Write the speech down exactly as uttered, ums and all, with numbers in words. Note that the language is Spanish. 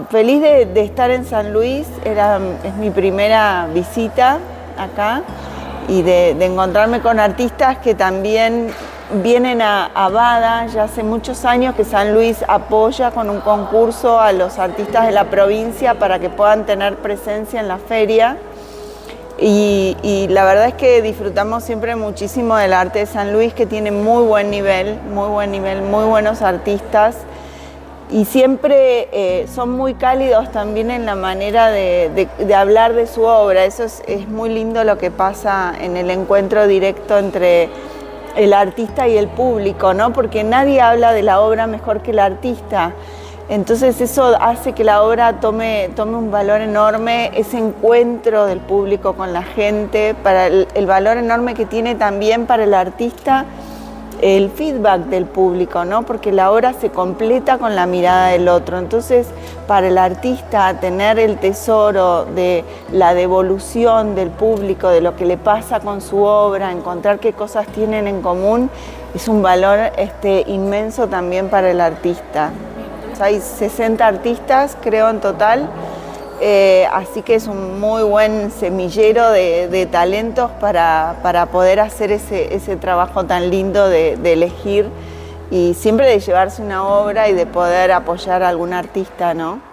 feliz de, de estar en San Luis, era, es mi primera visita acá y de, de encontrarme con artistas que también vienen a, a Bada. Ya hace muchos años que San Luis apoya con un concurso a los artistas de la provincia para que puedan tener presencia en la feria. Y, y la verdad es que disfrutamos siempre muchísimo del arte de San Luis, que tiene muy buen nivel, muy buen nivel, muy buenos artistas. Y siempre eh, son muy cálidos también en la manera de, de, de hablar de su obra. Eso es, es muy lindo lo que pasa en el encuentro directo entre el artista y el público, ¿no? Porque nadie habla de la obra mejor que el artista. Entonces eso hace que la obra tome, tome un valor enorme, ese encuentro del público con la gente, para el, el valor enorme que tiene también para el artista el feedback del público, ¿no? Porque la obra se completa con la mirada del otro. Entonces, para el artista, tener el tesoro de la devolución del público, de lo que le pasa con su obra, encontrar qué cosas tienen en común, es un valor este, inmenso también para el artista. Hay sesenta artistas, creo, en total. Eh, así que es un muy buen semillero de, de talentos para, para poder hacer ese, ese trabajo tan lindo de, de elegir y siempre de llevarse una obra y de poder apoyar a algún artista, ¿no?